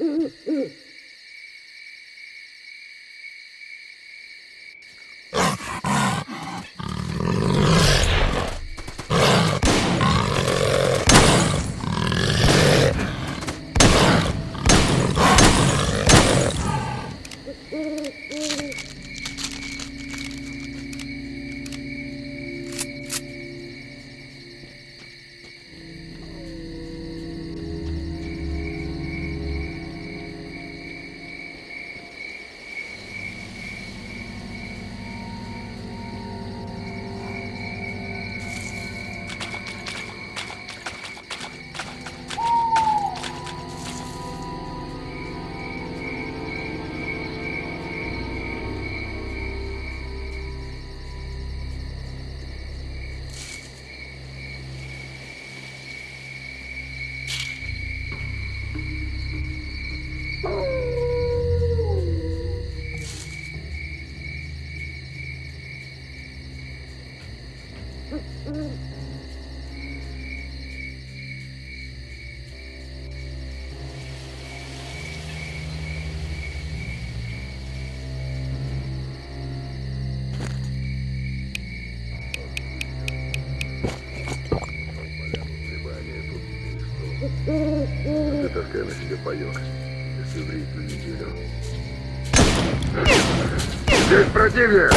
Таскай на себе паёк, если врить на неделю. Здесь противник!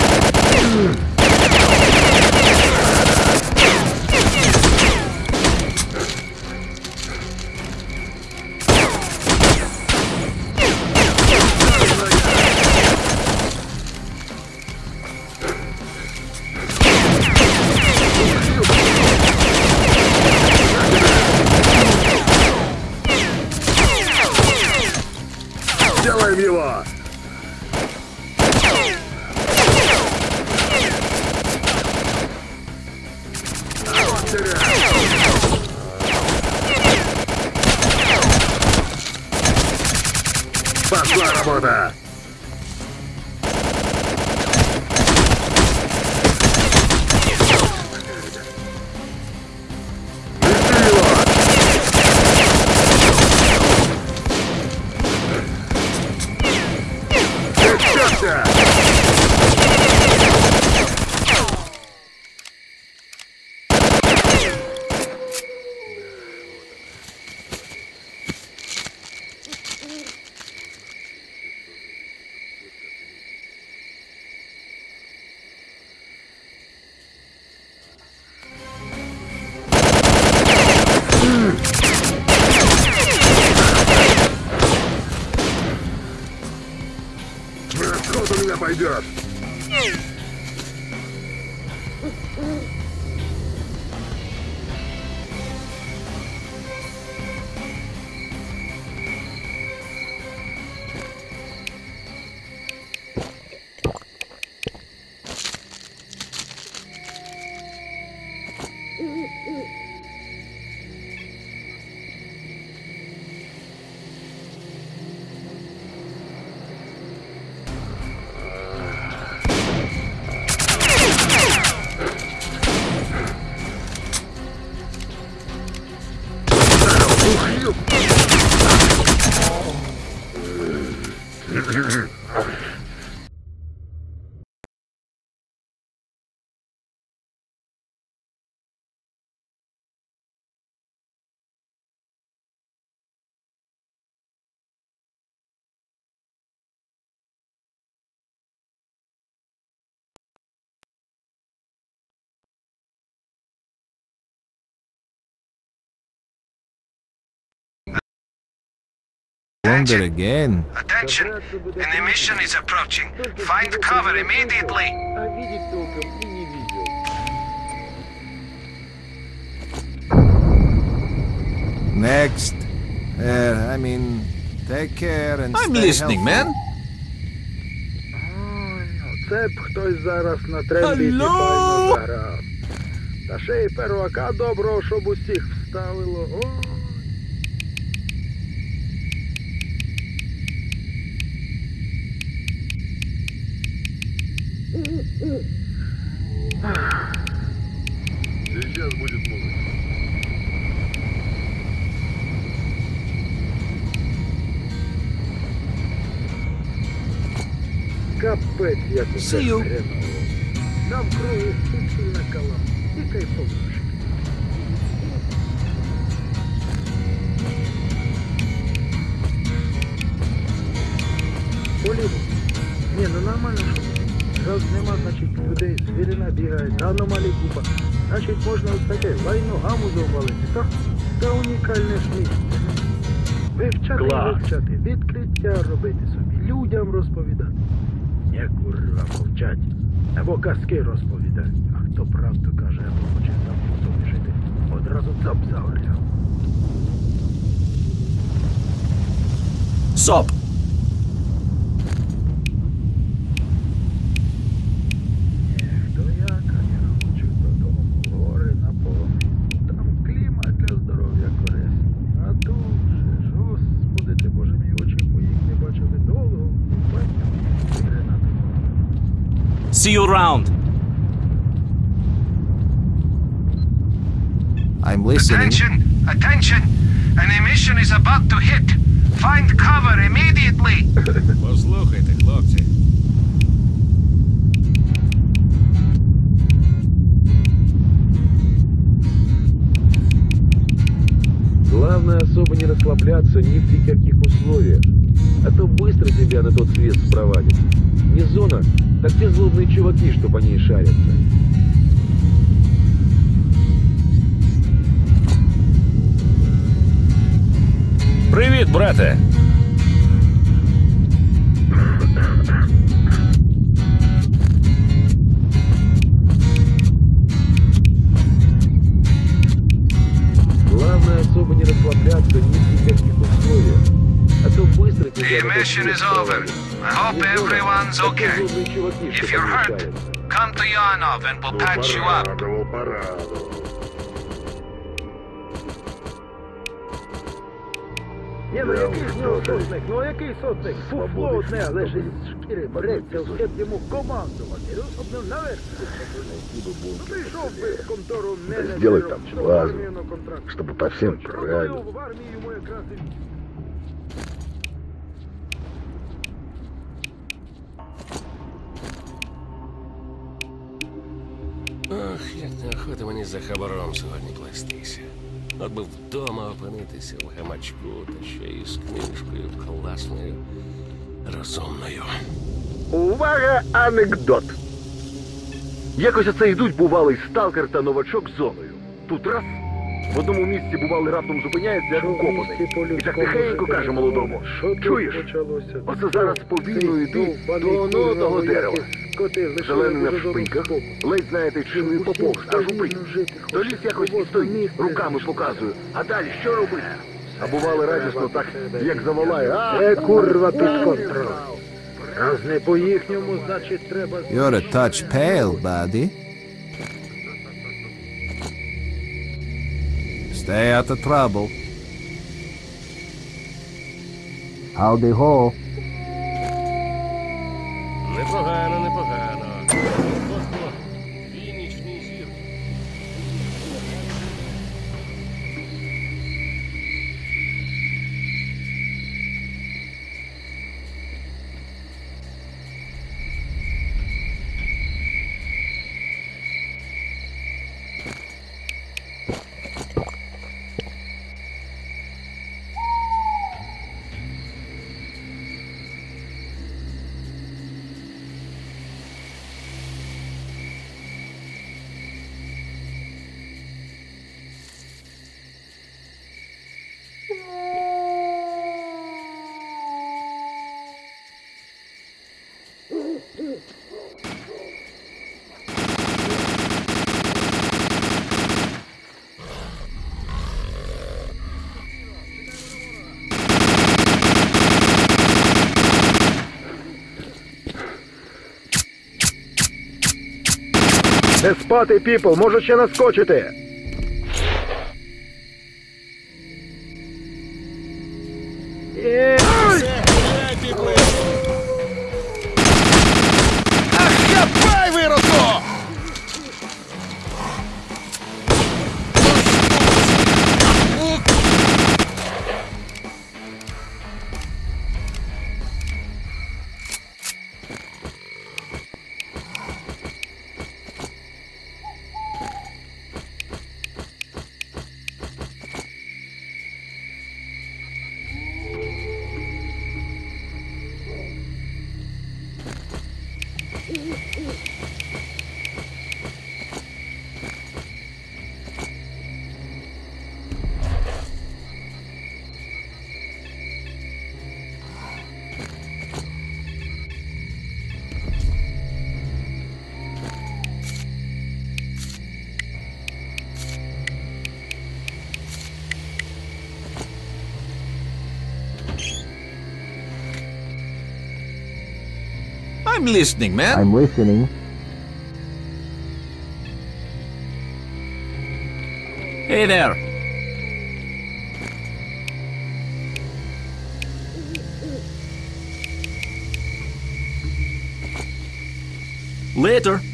Делаем его! Пошла работа! Расход у меня пойдет. Again. Attention! An emission is approaching. Find cover immediately. А видеть толком и не видел. Next. I mean, take care and I'm stay listening, healthy. man. Це б хтось зараз на тренді файно заграв. Та ще й первака доброго, щоб усіх вставило. О! Сейчас будет музыка. Капець, як усе See you. хреново. Навкруги суцільна калам і кайфовушки. Поліво. Ні, ну нормально, що раз нема, значить людей, звірина бігає, та аномалій купа. Значить можна ось таке лайно гаму завалити, так? Та унікальне ж місце. Вивчати, вивчати, відкриття робити собі, людям розповідати. Не курва мовчать, або казки розповідати. А хто правду каже, або хоче сам по собі жити, одразу цап загорляв. Соп! Хто як, а я хочу додому, гори на полоні. Там клімат для здоров'я корисний. А тут же ж, Господи, ти Боже мій, очі моїх не бачили довго, і бачив їх гренати. See you around! I'm listening. Attention! Attention! An emission is about to hit. Find cover immediately. Послухайте, хлопці. Главное особо не расслабляться ни при каких условиях. А то быстро тебя на тот свет спровадит. Не зона, так те злобные чуваки, что по ней шарятся. Привіт, брате! Главное особо не расслабляться ни при каких условиях. А то быстро The тебя на тот emission свет is over. спровадит. I hope Не зона, everyone's так те okay. злобные чуваки, If что you're по ней hurt, шарятся. come to Yanov and we'll patch you up. Порадував. Ні, ну який з нього сотник? Ну який сотник? Фуфло одне лежить з шкіри, береться, вслід йому командувати. Особливо наверх. Ну прийшов би в контору менеджером, Сделай там що в базу, армію на контракт. чтобы по всем Точно, правильно. в армії йому якраз і... Ох, як неохота мені за хабаром сьогодні плестися. От би вдома опинитися в гамачку, та ще й з книжкою класною, розумною. Увага, анекдот. Якось оце йдуть бувалий сталкер та новачок з зоною. Тут раз, в одному місці бувалий раптом зупиняється, як укопаний. І так тихенько каже молодому: чуєш, оце зараз повільно йти до оного дерева. Зелений на шпиньках, ледь, знаєте, чинний поповз, аж упить. До ліс якось і стоїть, руками показує. А далі що робити? А бували радісно так, як заволає. Це курва під контроль. Раз не по їхньому, значить треба... You're a touch pale, buddy. Stay out of trouble. Howdy ho. Непогано, непогано. Ого, дві нічні зірки. Не спати, піпл, можу ще наскочити. Хапай, виродку! I'm listening, man. I'm listening. Hey there. Later.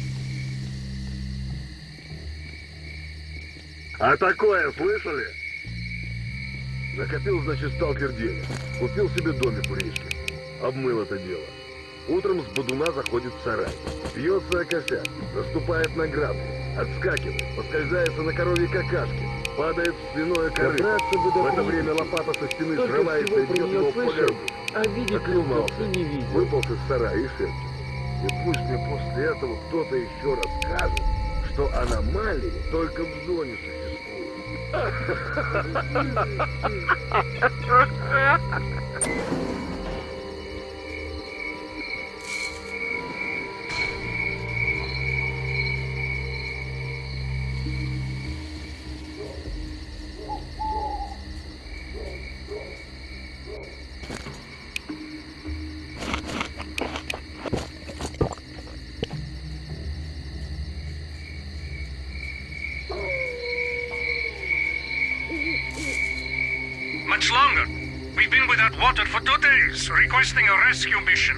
А такое слышали? Накопил, значит, сталкер денег. Купил себе домик в речке. Обмыл это дело. Утром с бодуна заходит в сарай. Пьется о косяк, наступает на грабли, отскакивает, поскользается на коровьей какашке, падает в свиное корыто. В это время лопата со стены срывается и бьет его по горбу. А видит Оклемался, и не видит. выполз из сарая и шепчет. И пусть мне после этого кто-то еще расскажет, что аномалии только в зоне существуют. Much longer. We've been without water for 2 days, requesting a rescue mission.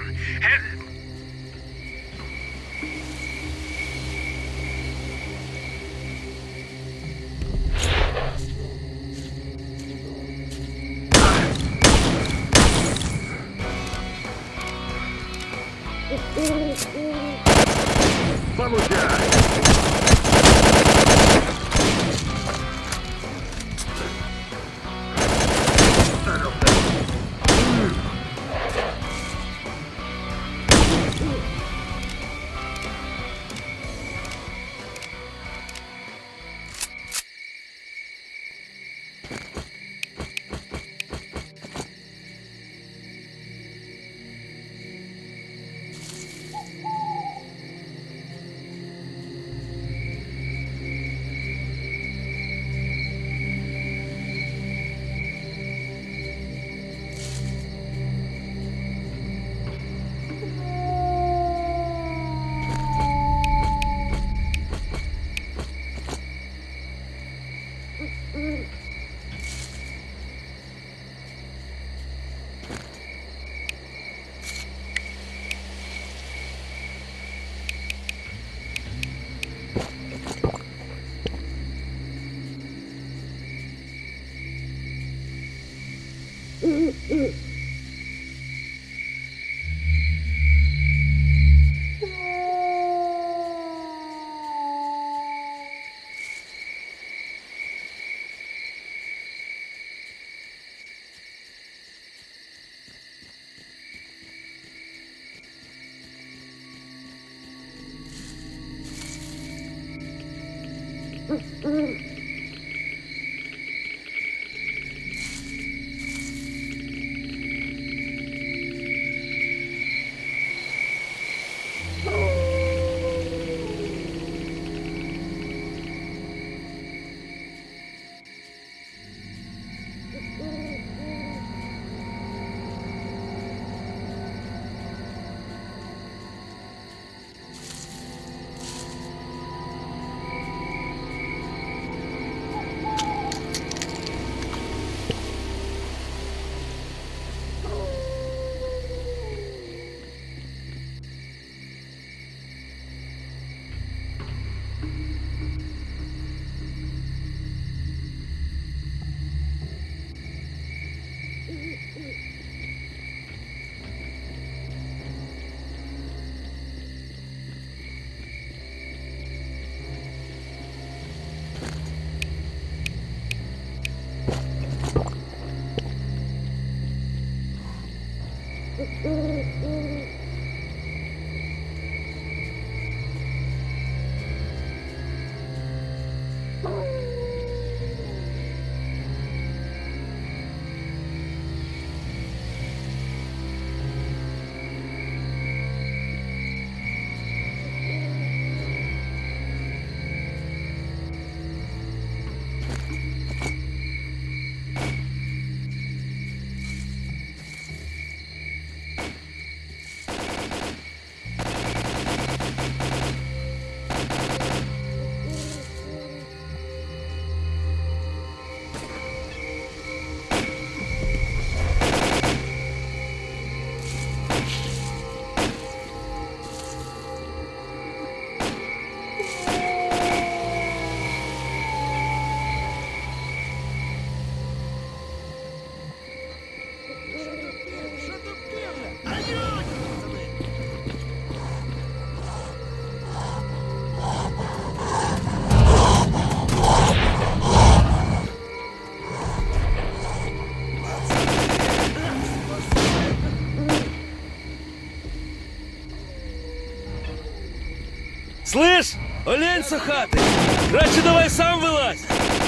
Слиш? Олень сухатий! Краще давай сам вилазь!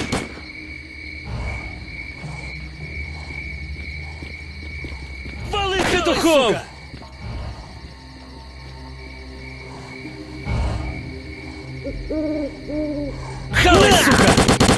Вали петухом! Хавай, сука!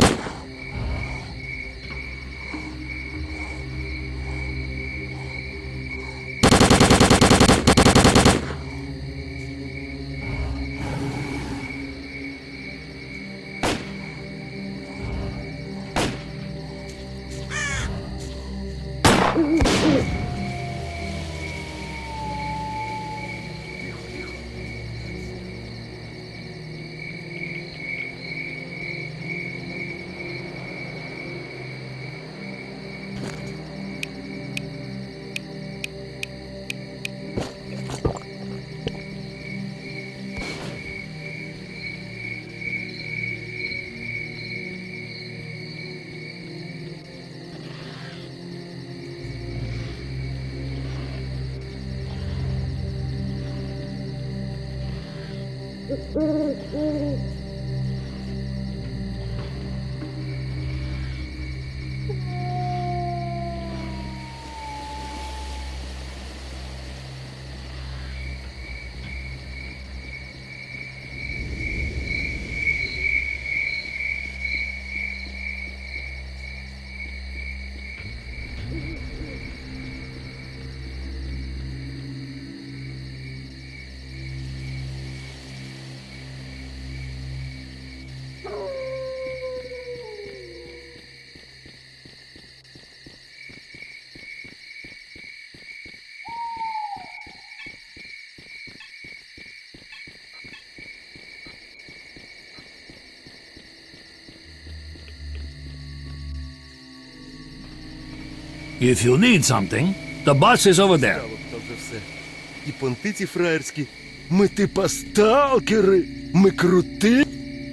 If you need something, the bus is over there. То вже все. І понти ці фраєрські. Ми типа сталкери. Ми крути.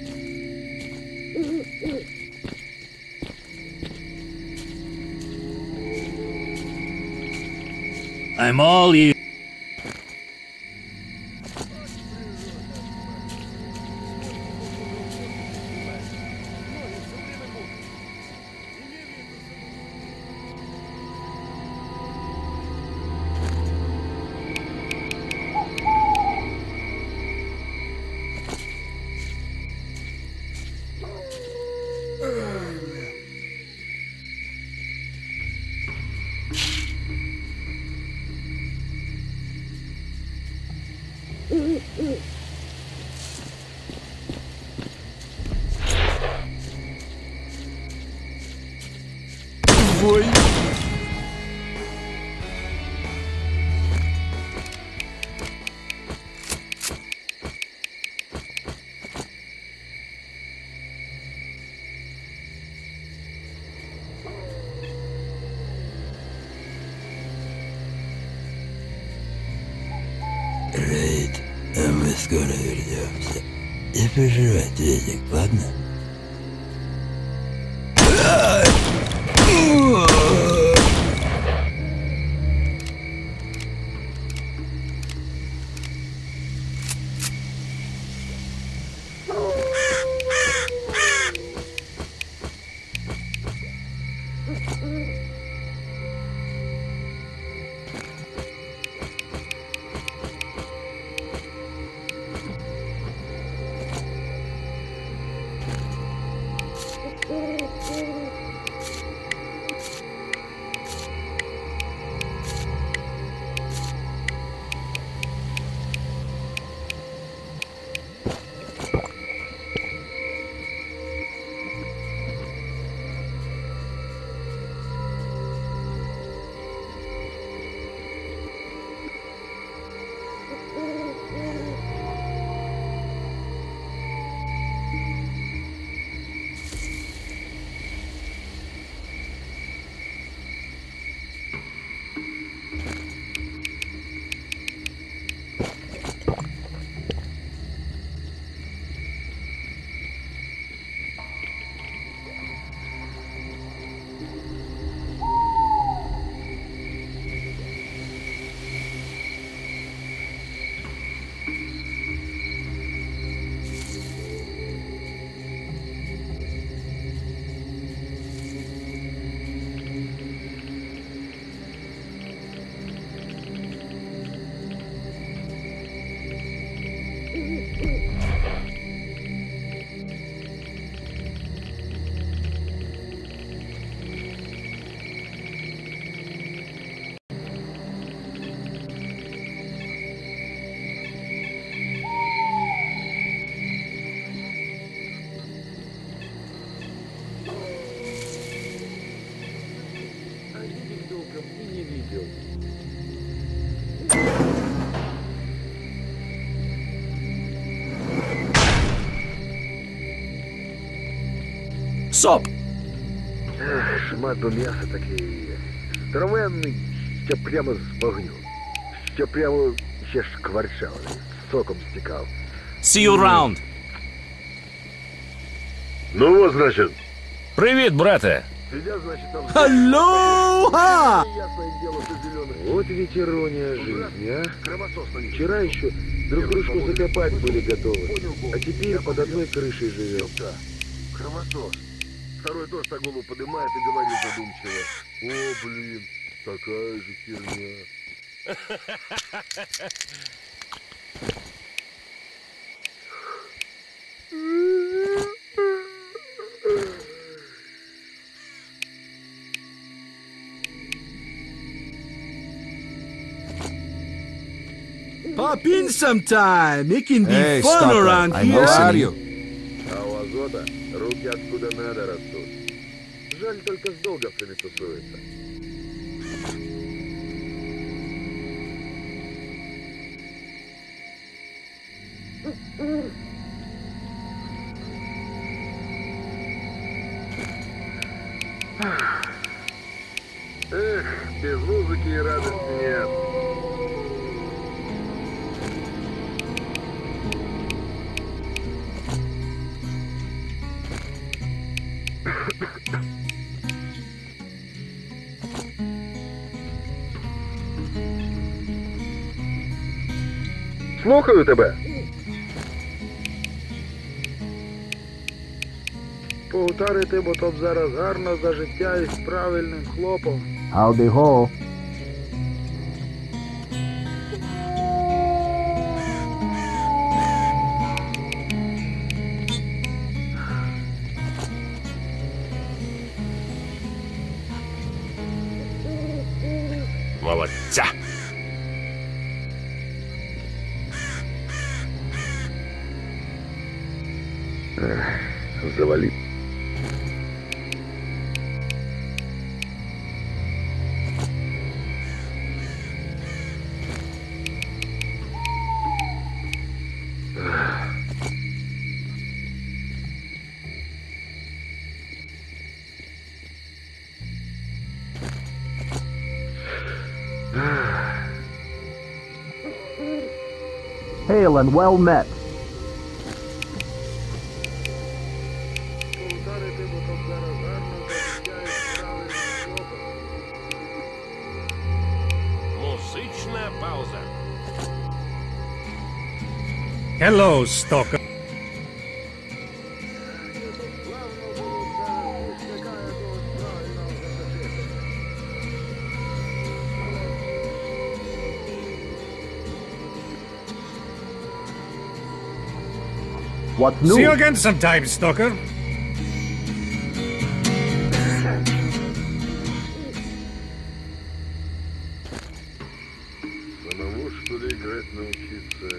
I'm all ears. Ой. Рейд, а мы скоро вернемся. Не переживай, Витик, ладно? слышал и не видел. Соп! Шмат до м'яса такий здоровенний, ще прямо з вогню. Ще прямо ще шкварчав, соком стікав. See you around. Ну вот, значит. Привіт, брате! Сидят, значит, там... Аллоха! Ясное дело, что зеленый. Вот ведь ирония жизни, а? Вчера еще друг дружку закопать были готовы, а теперь под одной крышей живем. Кровосос. Второй тоже так голову поднимает и говорит задумчиво. О, блин, такая же херня. Pop in sometime. It can be Hey, fun Stalker, around I'm here. listening. А у Азота руки откуда надо растут. Жаль, только с долговцами тусуется. Эх, без музыки и радости нет. Слухаю тебе. Повторити, бо то б зараз гарно за життя із правильним хлопом. Howdy ho. Молодця! Завали. Hail and well met. Повторити, бо то б зараз гарно за життя із правильним хлопом. Музична пауза. Hello, Stalker. Славно було б зараз вишняка якогось правильного засадити. What's See you new? again sometime, Stalker. Самому, что ли, играть научиться?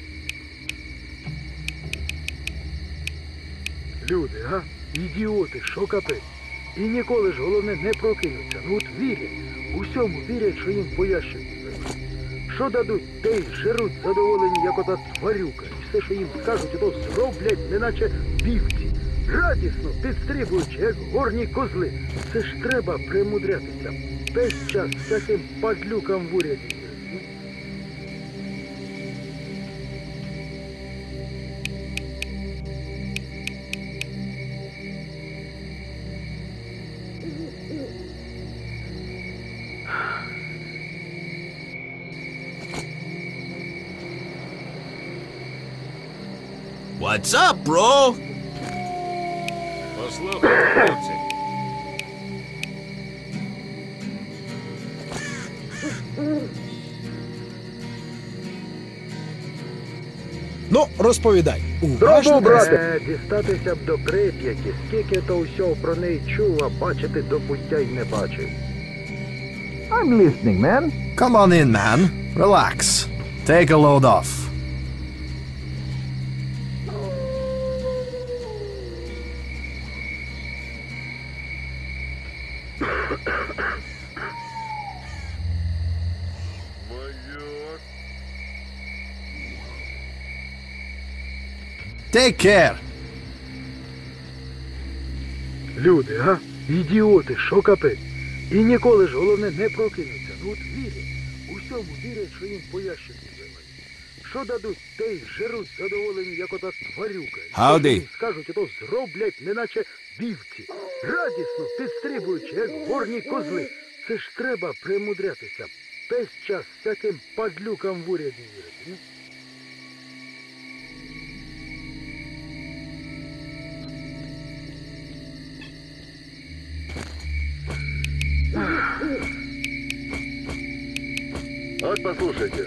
Люди, а? Ідіоти, що капець. І ніколи ж головне не прокинуться. Ну от вірять. Усьому вірять, що їм по ящику дадуть. Що дадуть, те й жируть задоволені, як ота тварюка. І все, що їм скажуть, ото зроблять, неначе вівці. Радісно підстрибуючи, як горні козли. Це ж треба примудрятися. Весь час таким падлюкам в уряді. What's up, bro? Послухайте, хлопці. Ну, розповідай. Здорово, брате! Дістатися б до Прип'яті, скільки то усього про неї чув, а бачити до пуття й не бачив. I'm listening, man. Come on in, man. Relax. Take a load off. Take care. Люди, га? Ідіоти, що капець? І ніколи ж, головне, не прокинуться. Ну от вірять. Усьому вірять, що їм по ящику вивалять. Що дадуть, те й жируть задоволені, як ота тварюка. Howdy. Що їм скажуть, ото зроблять, неначе вівці. Радісно, підстрибуючи, як горні козли. Це ж треба примудрятися. Весь час всяким падлюкам в уряді вірити. Ну? Вот послушайте.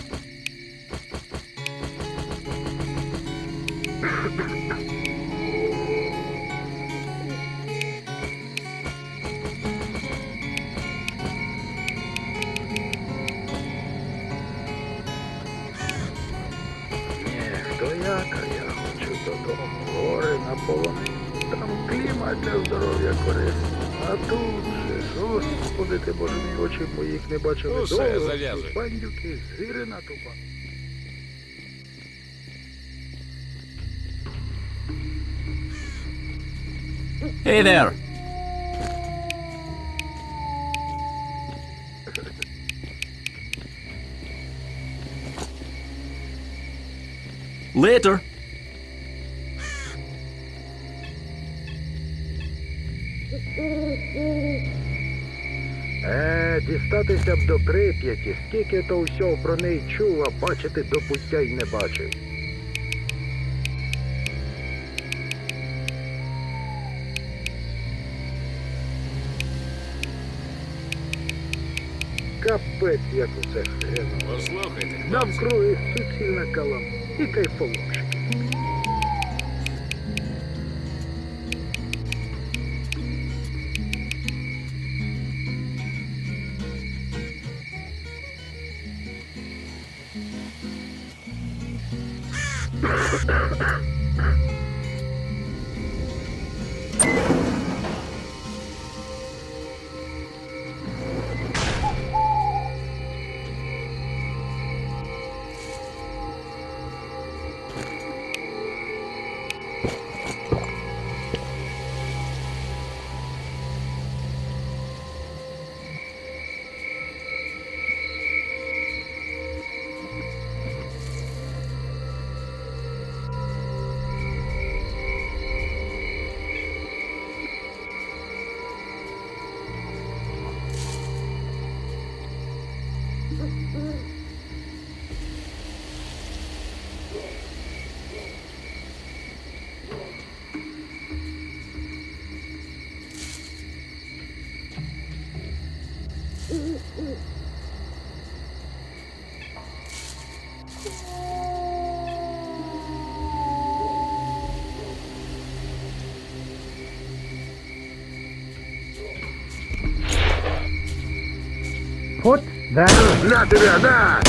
Хто як, а я хочу додому. Гори на полонині. Там клімат для здоров'я корисний. А тут же, Господи ти, Боже мій, очі моїх не бачили. Усе, довго. зав'язуй. Бандюки, звірина тупа. Hey there. Later. Дістатися б до Прип'яті, скільки то всього про неї чув, а бачити до пуття й не бачив. Капець, як усе хреново. Послухайте, Навкруги суцільна калам і кайфоломщик. Put that На тебя, на!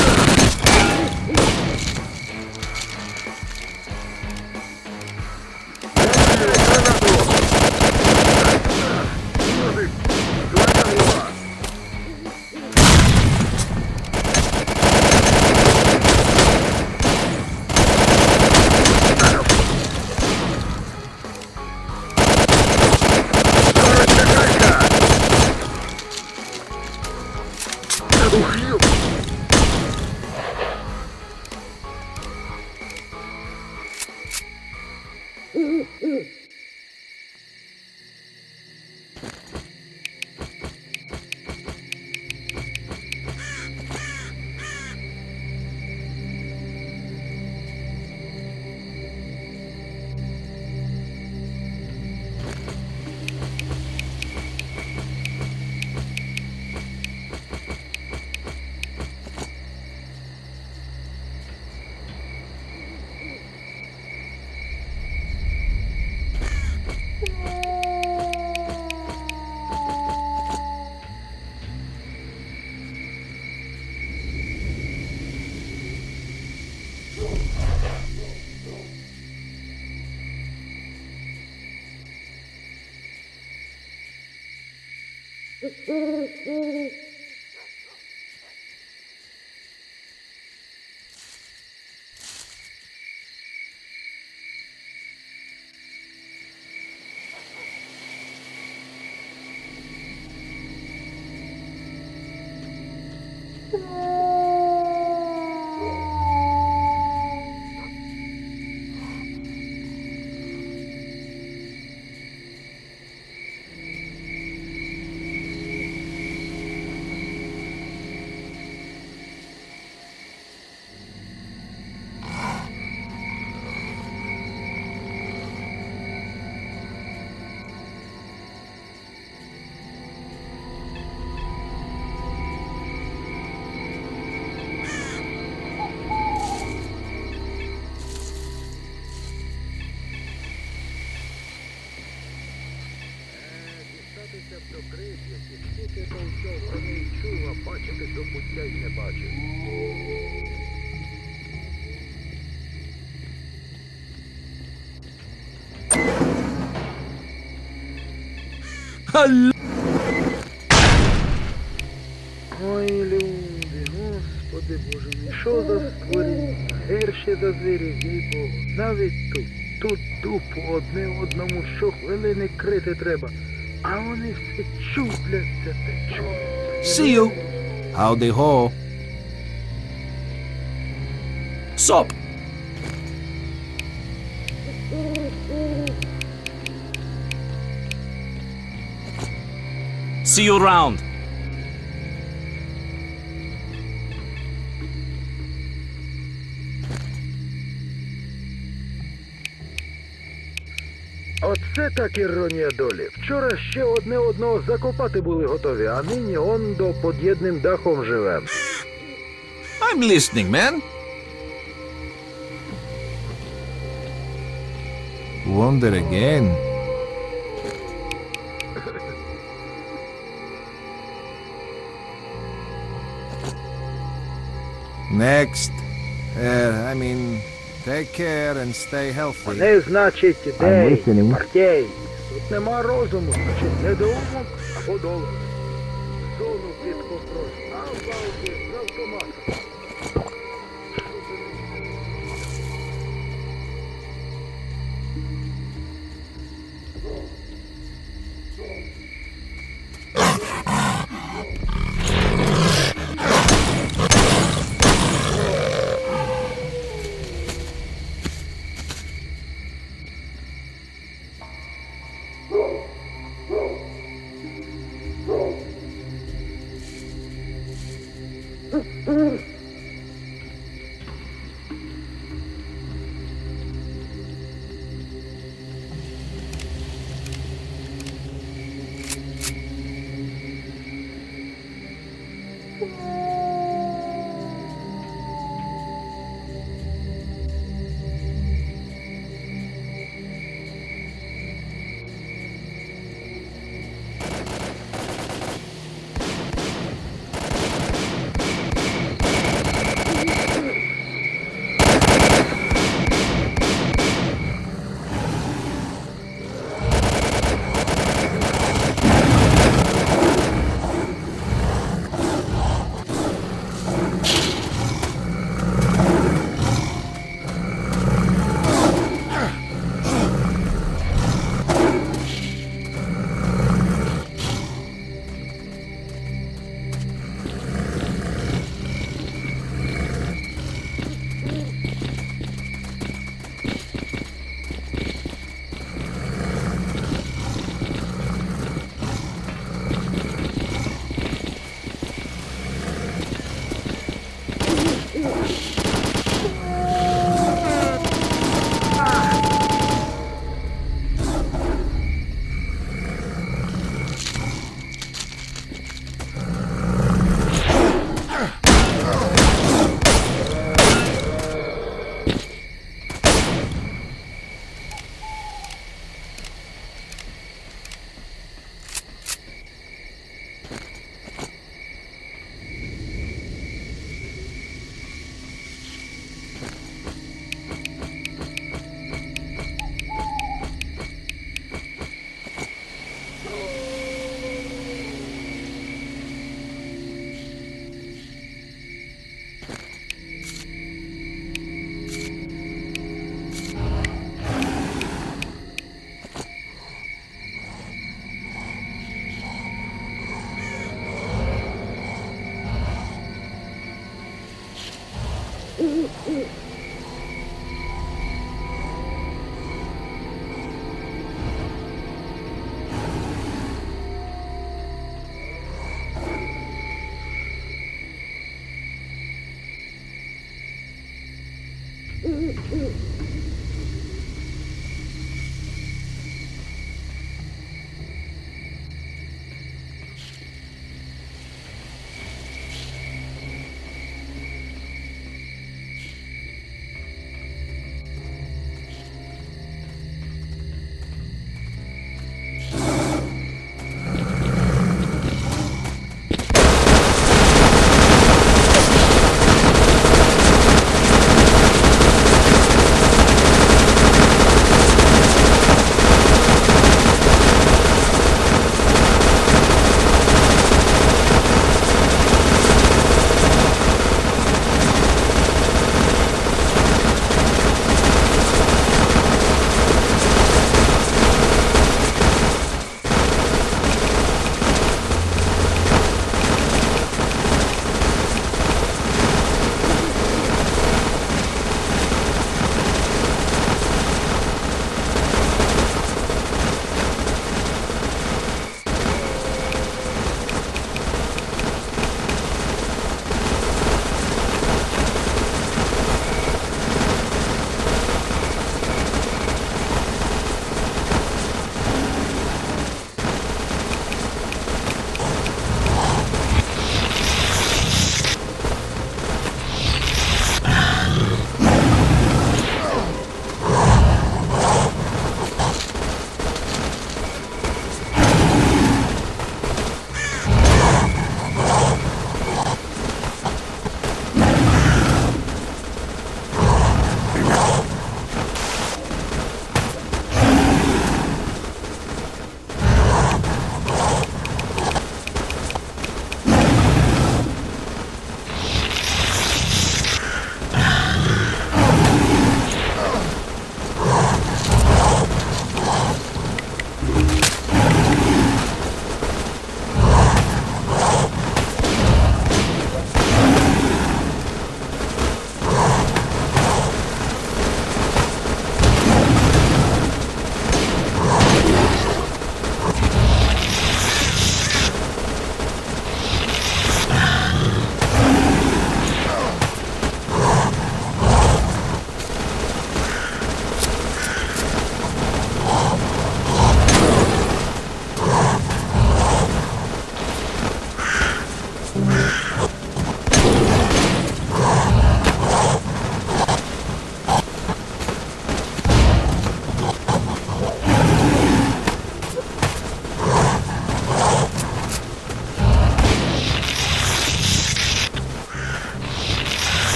до Прип'яті, скільки толків про неї чув, а бачити до пуття й не бачив. Ой, люди, Господи Боже мій, що за створіння? Гірше за звірів, їй Богу. Навіть тут дупу одне одному щохвилини крити треба. А вони все чупляться та чупляться. See you. Howdy ho. Sup? See you around. Оце так іронія долі. Вчора ще одне одного закопати були готові, а нині он до під єдним дахом живем. I'm listening, man. Wonder again. Next. Take care and stay healthy. Не значить ідей, партій. Тут нема розуму, значить недоумок або долар. Зону під контроль. А балки з автомата.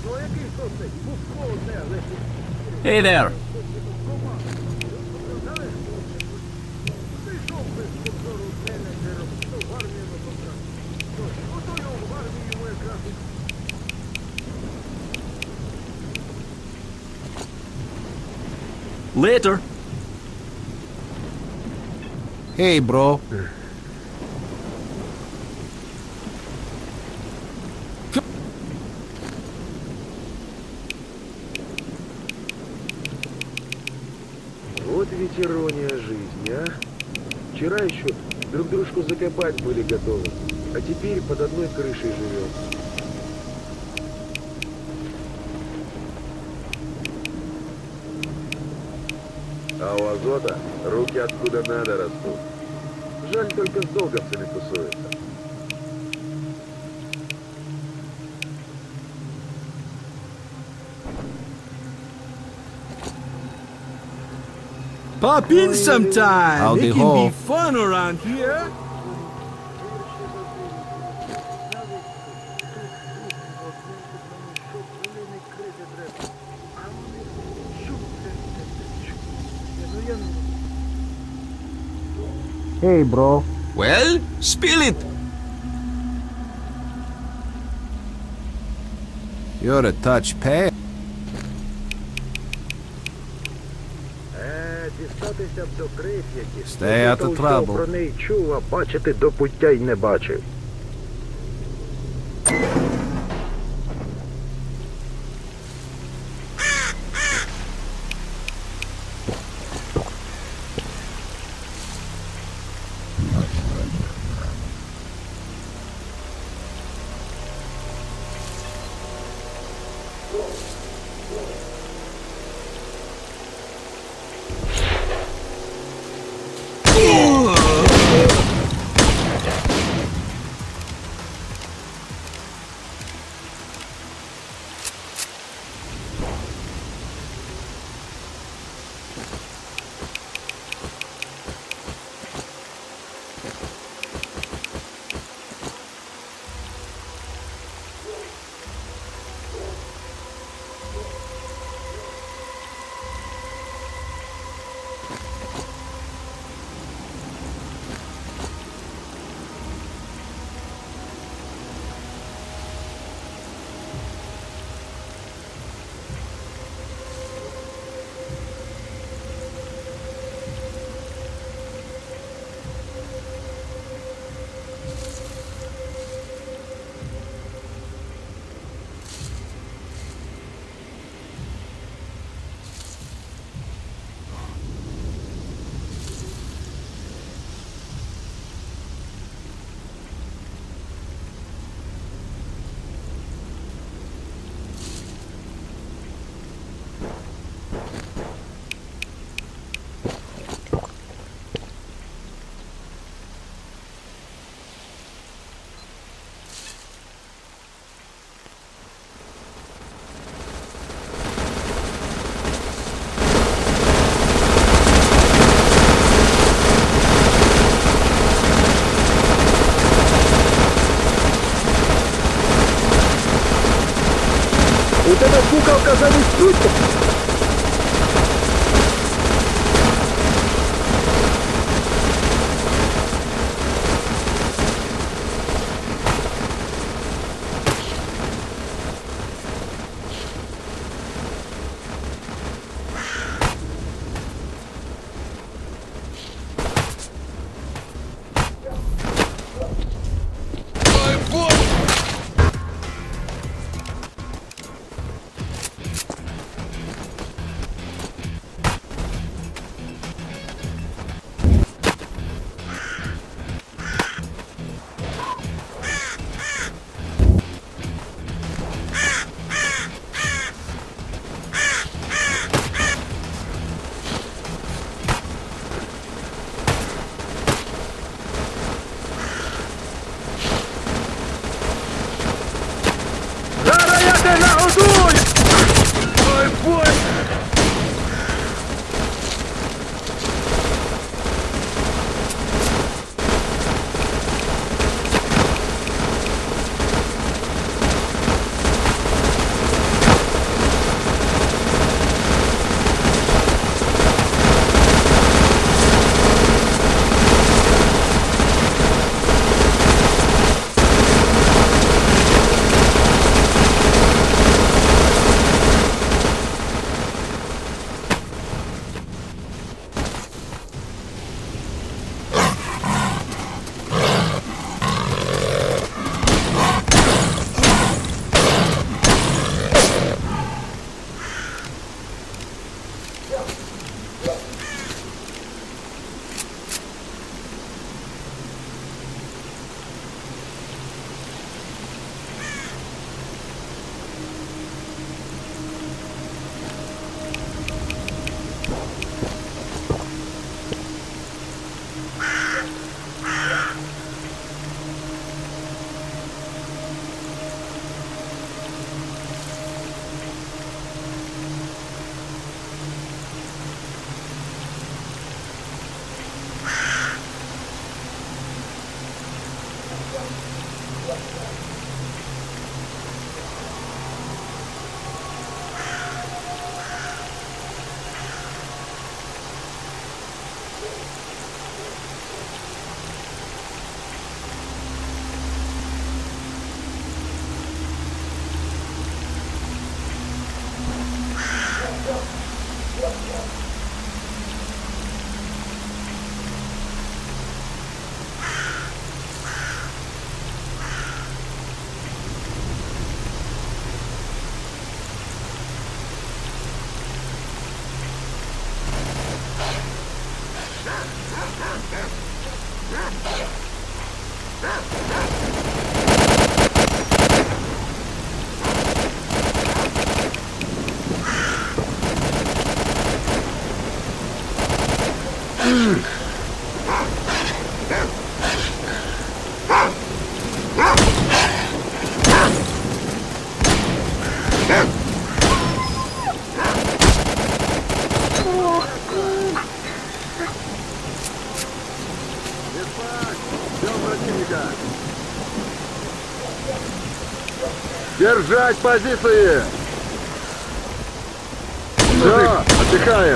Hey there. Later. Hey, bro. Вот ведь ирония жизни, а? Вчера еще друг дружку закопать были готовы, а теперь под одной крышей живем. А у Азота руки откуда надо растут. Жаль, только с долговцами тусуется. Pop in sometime. Howdy It can ho. be fun around here. Hey, bro. Well, spill it. You're a touch pale. Дістатися до Прип'яті. Stay out of trouble. Про неї чув, а бачити до пуття й не бачив. У тебе куколка замість трутку. Держать позиции! Да, отдыхаем!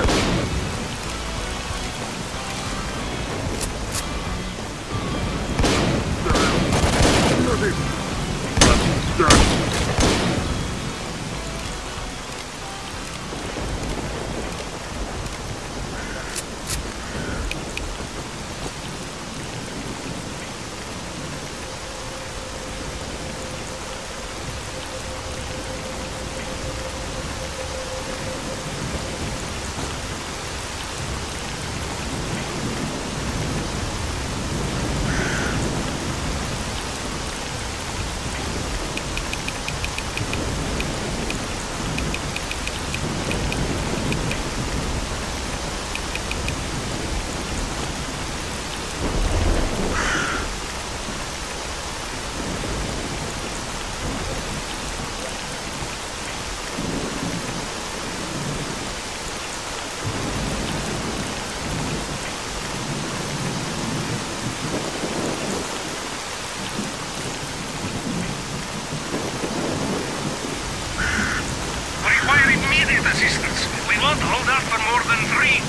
Assistance. We won't hold out for more than 3.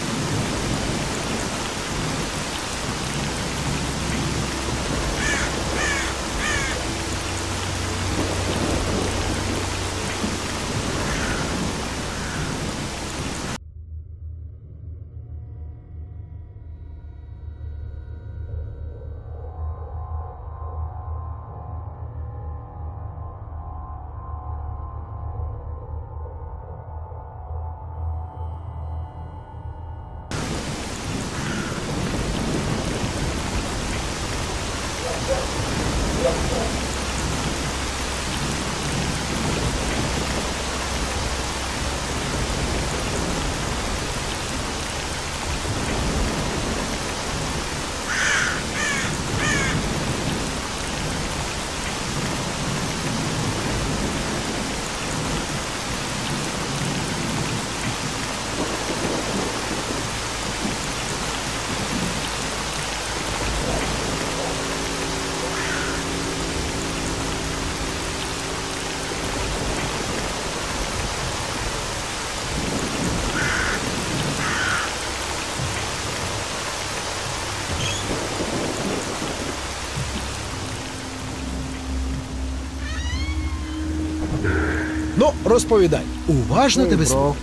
Ну, розповідай. Уважно тебе слухаю.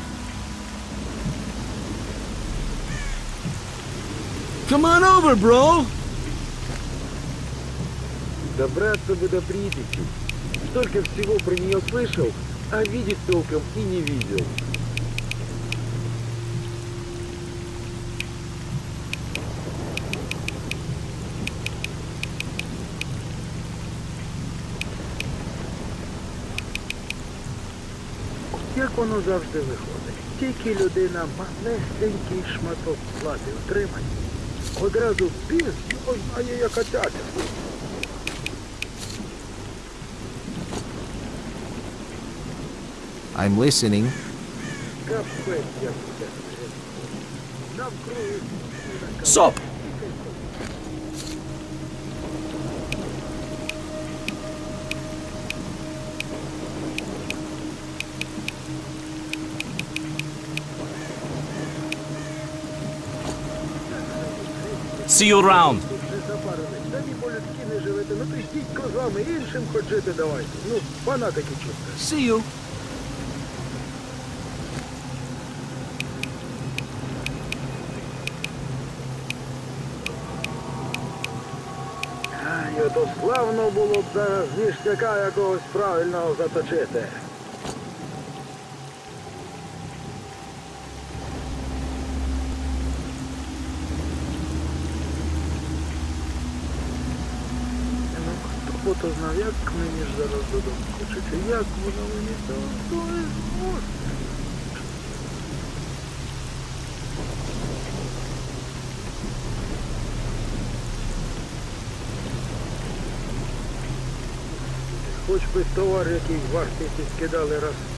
Come on over, bro. Добраться бы до Припяти. Столько всего про нее слышал, а видеть толком и не видел. Як воно завжди виходить. Тільки людина малесенький шматок влади отримає, одразу біс його знає, як отятя. I'm listening. Капець, як це. Навкруги. Stop! See you around. Самі по-людськи не живете, ну то йдіть козами, іншим хоч жити давайте. Ну, фанатики чисто. See you. Ай, ото славно було б зараз ніштяка якогось правильного заточити. Ну, хто знав, як мені ж зараз додому хочеться, як воно мені то і зможе. хоч би товар, який вартості скидали раз